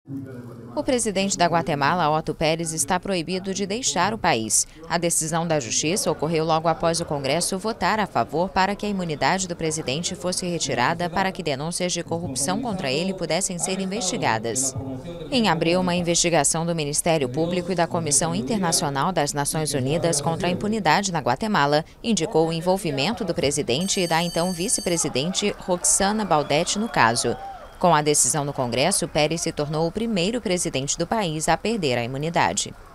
O presidente da Guatemala, Otto Pérez, está proibido de deixar o país. A decisão da Justiça ocorreu logo após o Congresso votar a favor para que a imunidade do presidente fosse retirada para que denúncias de corrupção contra ele pudessem ser investigadas. Em abril, uma investigação do Ministério Público e da Comissão Internacional das Nações Unidas contra a Impunidade na Guatemala indicou o envolvimento do presidente e da então vice-presidente Roxana Baldetti no caso. Com a decisão no Congresso, Pérez se tornou o primeiro presidente do país a perder a imunidade.